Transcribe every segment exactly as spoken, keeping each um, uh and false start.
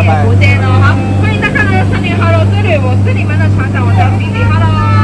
拜不见喽。好，欢迎大家来到森林哈喽之旅，我是你们的船长，我叫cindy。哈喽，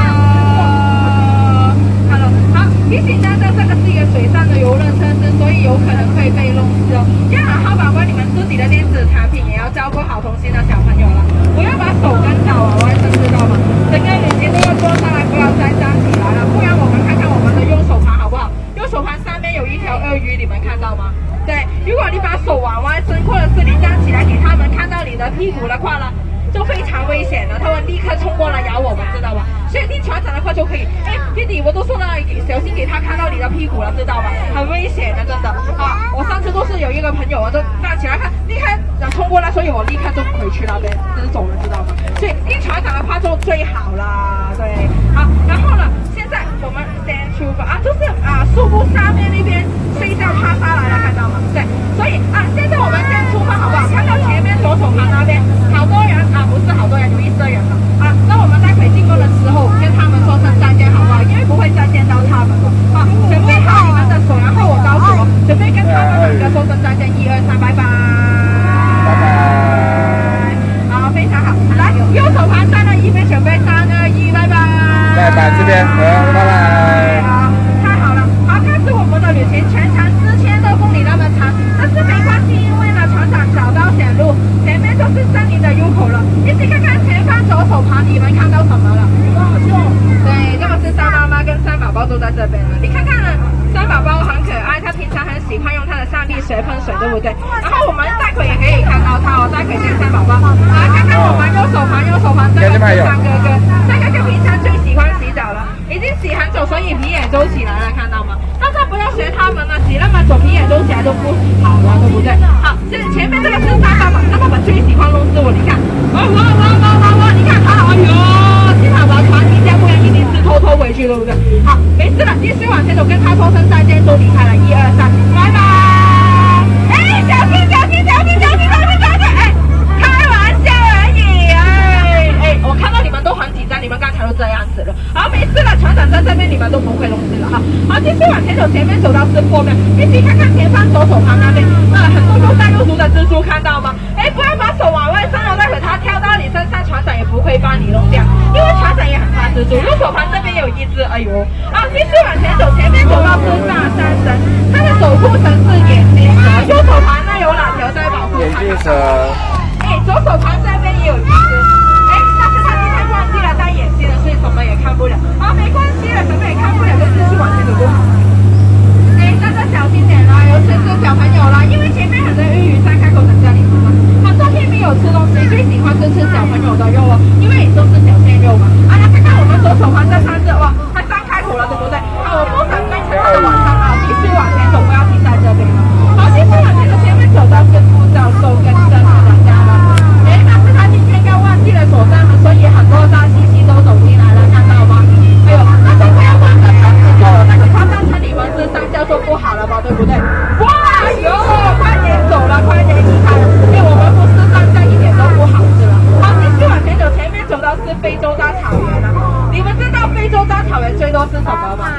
哈喽，好，提醒大家，这个是一个水上的游乐设施，所以有可能会被弄湿哦。要好好把关你们自己的电子产品，也要照顾好同行的小朋友了。不要把手跟脚往外伸，知道吗？整个旅行都要坐上来，不要再站起来了，不然我们看看我们的右手盘好不好？右手盘上面有一条鳄鱼，你们看到吗？对，如果你把手往外伸，或者是你站起来给他们看到你的屁股的话呢，就非常危险了，他会立刻冲过来咬我们，知道吗？所以听船长的话就可以。哎，弟弟，我都说了，小心给他看到你的屁股了，知道吗？很危险的，真的啊！我上次都是有一个朋友啊，就站起来看，立刻冲过来，所以我立刻就回去那边直走了，知道吗？所以听船长的话就最好啦，对。好，然后呢，现在我们先出发啊，就是啊，树木下面那边睡觉趴下来了，看到吗？对，所以啊，现在我们先出发好不好？看到前面左手旁那边好多人啊，不是好多人，有一些人了啊。那我们待会经过的时候跟他们说声再见好不好？因为不会再见到他们了。好，准备好你们的手，然后我告诉我，准备跟他们两个说声再见，一二三，拜拜。 拜拜。 好，非常好。来，右手旁站了一边，准备三二一，拜拜。 拜拜，这边，好，拜拜。 好，太好了。好，开始我们的旅行，全长四千多公里那么长，但是没关系，因为呢，船长找到险路，前面就是森林的入口了。一起看看前方左手旁，你们看到什么了？对，这个是山妈妈跟山宝宝都在这边了。你看看呢，山宝宝很可爱，他平常很喜欢用他的上臂水喷水，对不对？然后我们待会也可以看到他哦，待会见山宝宝。来看看我们右手旁，右手旁这个是三哥哥，三哥哥平常最喜欢洗澡了，已经洗很久，所以皮也皱起来了，看到吗？大家不要学他们了，洗那么久皮也皱起来都不好了，对不对？好，这前面这个是山爸爸，山爸爸最喜欢弄死我，你看，哇哇哇哇哇哇，你看他，哎呦，幸好把船停下，不然一定是偷偷回去，对不对？好，没事了，继续往前走，跟他说声再见，都离开了，一二三，拜拜。哎，小心小心小心小心小心小心！哎，开玩笑而已，哎哎，我看到你们都很紧张，你们刚才都这样子了，好，没事了，船长在这边，你们都不会弄死了哈。好，继续往前走，前面走到是后面，一起看看前方左手旁那边，呃，很多悠哉悠足的蜘蛛，看到吗？哎，不要把手往外伸了，待会它跳到你身上，船长也不会帮你弄掉，因为船长也很怕蜘蛛。右手旁这边有一只，哎呦，好，继续往前走，前面走到是大山神，它的守护神是眼镜蛇，右手旁那有哪条在保护它？ 眼镜蛇。 哎，左手旁这边也有一只，哎，但是他今天忘记了戴眼镜了，所以什么也看不了。好，没关系了，什么也看不了，就继续往前走就好了。哎，大家小心点啦，尤其是小朋友啦，因为前面很多鱼鱼在开口等着你吃嘛。好，昨天没有吃东西，最喜欢是吃小朋友的肉哦，因为都是小鲜肉嘛。啊，来看看我们左手旁这三只，哇，它张开口了，对不对？好，我不想跟其他的晚上啊，继续往前走，不要停在这边了。好，继续往前走，前面走到是副教授跟生日的家了。哎，但是他今天刚忘记了锁上门，所以很多大猩猩都走进来了，看到吗？哎呦，大家不要忘了车子走了，那个他当成你们是上教授不好了吧，对不对？哇哟，快点走了，快点离开了，因为我们不是上校一点都不好吃了。好，继续往前走，前面走到是非洲大草原了。你们知道非洲大草原最多是什么吗？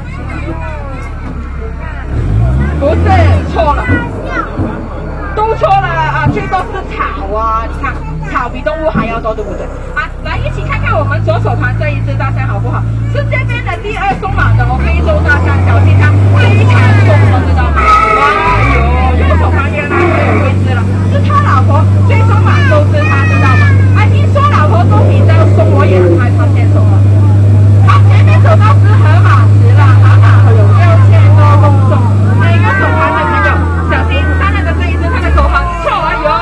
不是，错了。都错了啊！最多是草啊，你看草比动物还要多，对不对？啊，来一起看看我们左手旁这一只大象好不好？是这边的第二凶猛的哦，非洲大象，小心它非常凶，知道吗？哇哟，右手旁原来还有一只了，是他老婆最凶猛就是他，知道吗？啊，听说老婆都比较凶，我也很害怕先凶了。好，前面走到是河马石了，河马有六千多公重，每个手旁的朋友小心，上面的这一只它的口很臭，哎呦！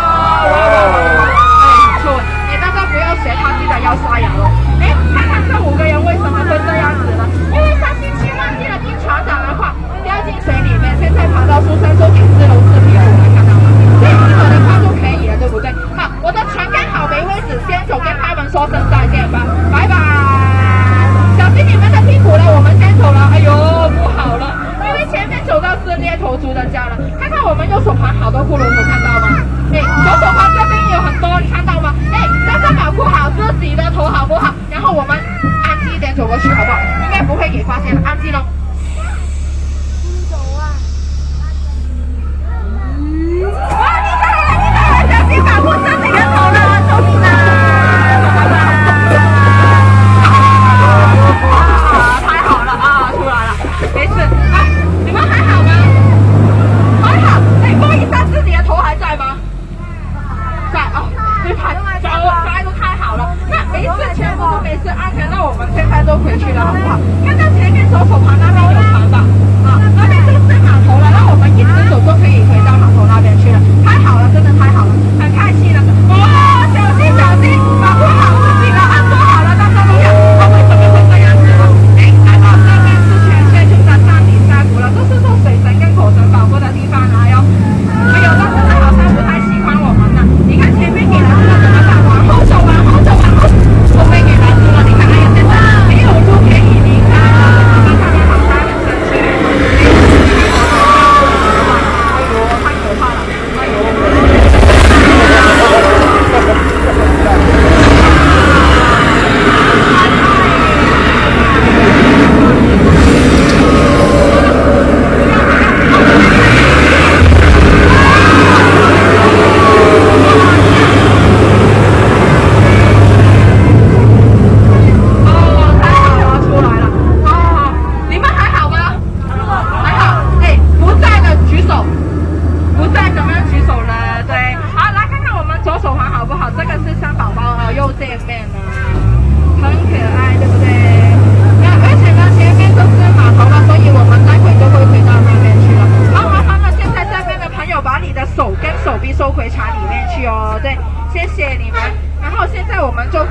哎，臭！哎，大家不要学它，记得要刷牙哦。哎，看看这五个人为什么会这样子呢？因为上星期忘记了听船长的话，掉进水里面，现在爬到树上收点四楼四皮了，看到吗？所以听我的话就可以了，对不对？好，我的船刚好没位置，先走，跟他们说声再见吧，拜拜。小心你们的屁股了，我们先走了。哎呦，不好了，因为前面走到是猎头族的家了。看看我们右手旁好多骷髅头，看到吗？哎，左手旁这边有很多，你看到吗？哎，大家保护好自己的头，好不好？然后我们安静一点走过去，好不好？应该不会给发现了，安静喽。走啊！哇，你走了，你走了，小心保护。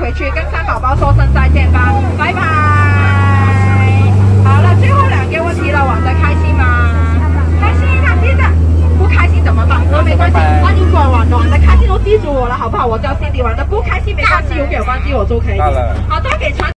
回去跟三宝宝说声再见吧，拜拜。好了，最后两个问题了，玩得开心吗？开心啊！接着不开心怎么办？那没关系，那如果玩玩得开心都记住我了，好不好？我叫 Cindy， 玩得不开心没关系，有给我关机我就可以。 到了。 好的，给传。